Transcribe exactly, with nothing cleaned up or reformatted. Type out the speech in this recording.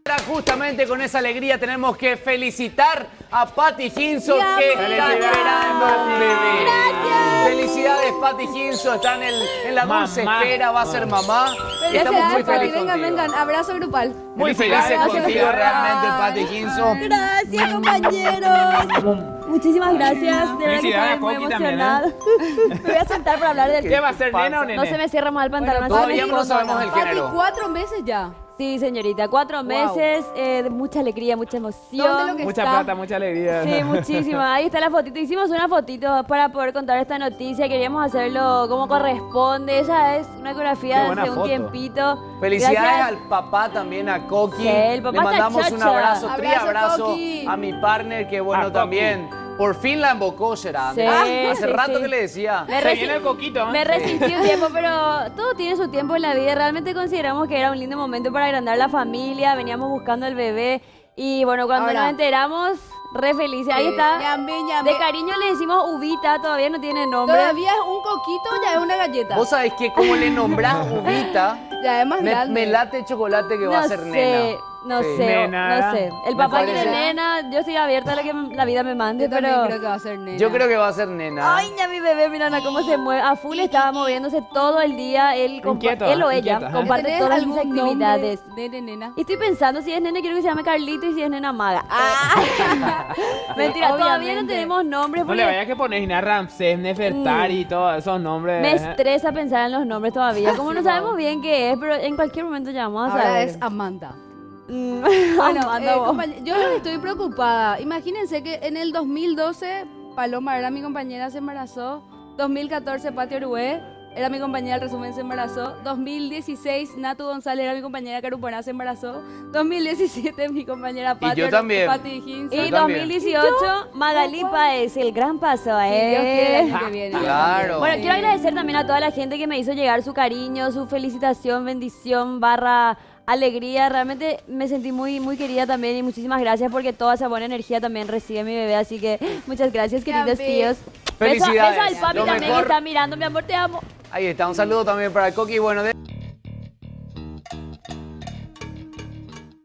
Justamente con esa alegría tenemos que felicitar a Patti Hinso, que está esperando un bebé. ¡Gracias! Felicidades, Patti Hinso, está en, el, en la dulce Mamá. espera, va a ser mamá. Y estamos muy felices Vengan, contigo. vengan, abrazo grupal. Muy felices Gracias, contigo gracias. realmente, Patti Hinso. Gracias, compañeros. Muchísimas gracias. De verdad que Felicidades estoy muy a Coqui también, emocionada. Me voy a sentar para hablar del ¿Qué va a ser, nena o nene? No se me cierra más el pantalón. Bueno, así todavía me no escondo, sabemos el ¿no? género. Cuatro meses ya. Sí, señorita, cuatro meses eh, de mucha alegría, mucha emoción. ¿Dónde lo que Mucha está? plata, mucha alegría. Sí, muchísima. Ahí está la fotito. Hicimos una fotito para poder contar esta noticia. Queríamos hacerlo como corresponde. Ella es una Qué ecografía de buena hace un foto. tiempito. Felicidades Gracias. al papá también, a Coqui. Sí, el papá Le está mandamos un chocho. abrazo, Abrazo, tri abrazo Coqui. a mi partner, que bueno A Coqui. también. Por fin la embocó, Gerard. Sí, Hace sí, rato sí. que le decía. Me Se resi- viene el coquito, ¿eh? Me resistí un tiempo, pero todo tiene su tiempo en la vida. Realmente consideramos que era un lindo momento para agrandar la familia. Veníamos buscando el bebé. Y bueno, cuando Ahora. nos enteramos, re felices. Ahí Eh, está. Ñame, ñame. De cariño le decimos Ubita, todavía no tiene nombre. Todavía es un coquito, ya es una galleta. Vos sabés que como le nombrás Ubita, Ya es más me, grande. me late chocolate que va no a ser sé, nena. no Sí. sé, Nena. no sé. El Me papá parece. quiere nena, yo estoy abierta a lo que la vida me mande, Yo también pero... creo que va a ser nena. Yo creo que va a ser nena. Ay, ya mi bebé, mira Ana, cómo se mueve. A full estaba moviéndose todo el día. Él, compa- Inquieto, él o ella inquieto, ajá. comparte ¿Tenés todas mis algún actividades. nombre, nene, nena? Y estoy pensando, si es nene, quiero que se llame Carlito y si es nena, Maga. Ah. Mentira, todavía no obviamente. tenemos nombres No porque le vayas que poner Gina Ramsés, Nefertari y todos esos nombres. me estresa pensar en los nombres todavía. Como no sabemos bien qué es, pero en cualquier momento ya vamos a Ahora saber. es Amanda. Mm, Bueno, Amanda, eh, vos. compañ- yo estoy preocupada. Imagínense que en el dos mil doce, Paloma era mi compañera, se embarazó. dos mil catorce, Pati Orué era mi compañera, el resumen, se embarazó. dos mil dieciséis, Natu González era mi compañera, Carupaná, se embarazó. dos mil diecisiete, mi compañera Pati yo Oru- también. Pati Hinson. Y Yo también. dos mil dieciocho, Magali Paez, el gran paso, Si Dios quiere, el ¿eh? año que viene. Claro. Bueno, Sí. quiero agradecer también a toda la gente que me hizo llegar su cariño, su felicitación, bendición, barra alegría. Realmente me sentí muy, muy querida también y muchísimas gracias porque toda esa buena energía también recibe mi bebé. Así que muchas gracias, queridos Gaby. tíos. Felicidades. Beso, beso al papi Lo también mejor. que está mirando, mi amor, te amo. Ahí está, un saludo también para Coqui. Bueno, de